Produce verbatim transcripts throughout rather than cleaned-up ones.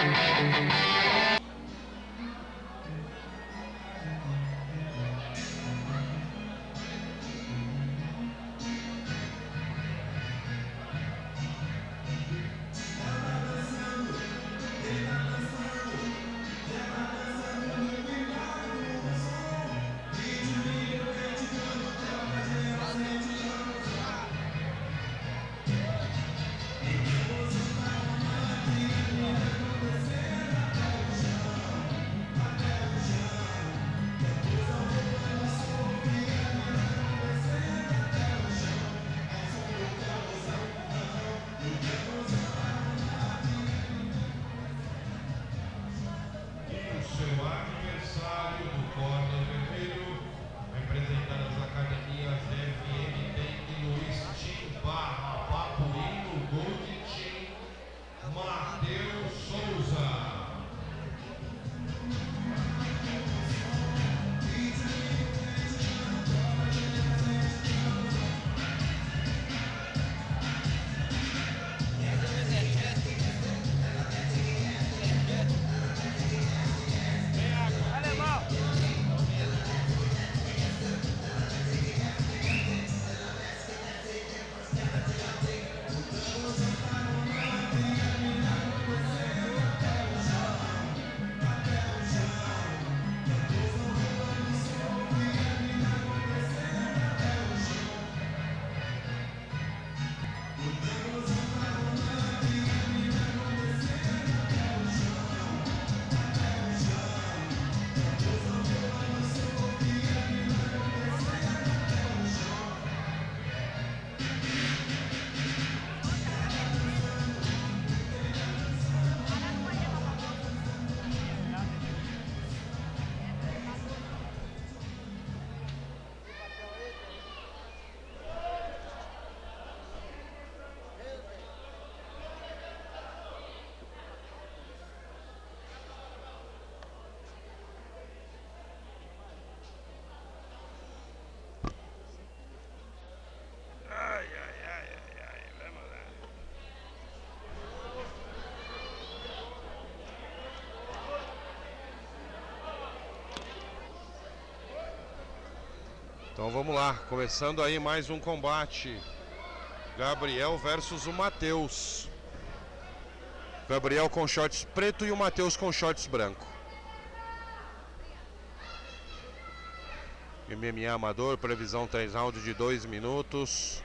Então vamos lá, começando aí mais um combate. Gabriel versus o Matheus. Gabriel com shorts preto e o Matheus com shorts branco. M M A amador, previsão três rounds de dois minutos.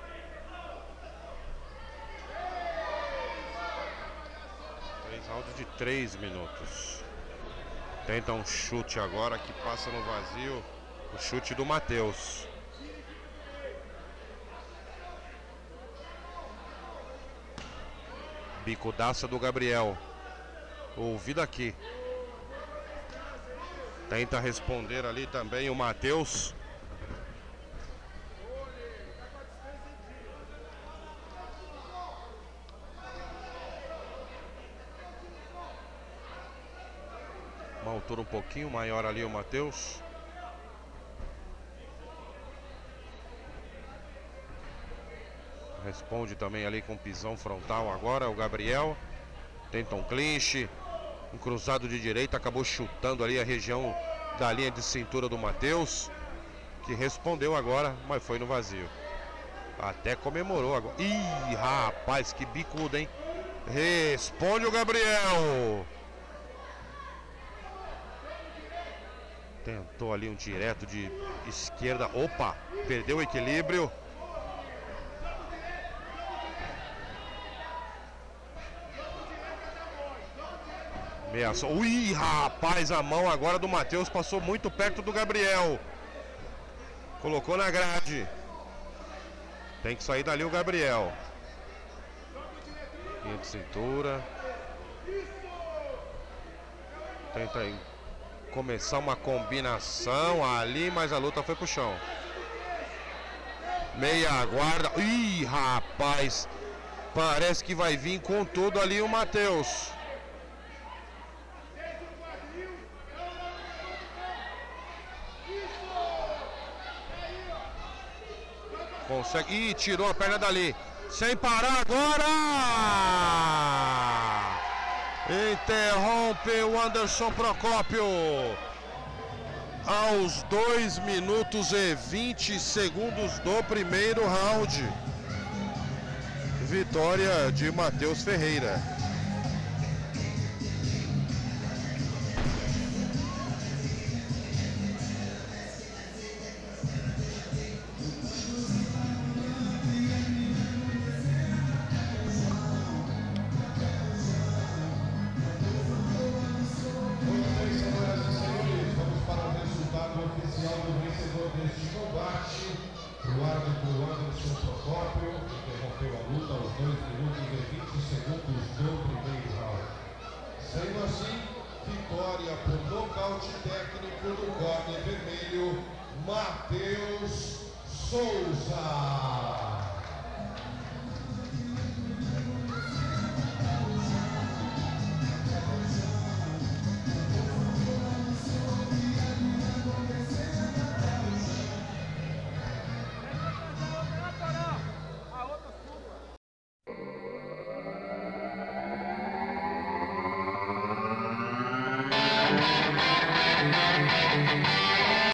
três rounds de três minutos. Tenta um chute agora que passa no vazio. O chute do Matheus. Bicudaça do Gabriel. Ouvido aqui. Tenta responder ali também o Matheus. Uma altura um pouquinho maior ali o Matheus. Responde também ali com pisão frontal agora o Gabriel. Tenta um clinch. Um cruzado de direita. Acabou chutando ali a região da linha de cintura do Matheus, que respondeu agora, mas foi no vazio. Até comemorou agora. Ih, rapaz, que bicuda, hein? Responde o Gabriel. Tentou ali um direto de esquerda. Opa, perdeu o equilíbrio. Meaçou. Ui, rapaz, a mão agora do Matheus passou muito perto do Gabriel. Colocou na grade. Tem que sair dali o Gabriel. Linha de cintura. Tenta aí começar uma combinação ali, mas a luta foi pro chão. Meia guarda. Ih, rapaz. Parece que vai vir com tudo ali o Matheus. Consegue. Ih, tirou a perna dali. Sem parar agora! Interrompe o Anderson Procópio. Aos dois minutos e vinte segundos do primeiro round. Vitória de Matheus Ferreira. O árbitro Anderson Procópio interrompeu a luta aos dois minutos e vinte segundos do primeiro round. Sendo assim, vitória por nocaute técnico do corner vermelho, Matheus Souza.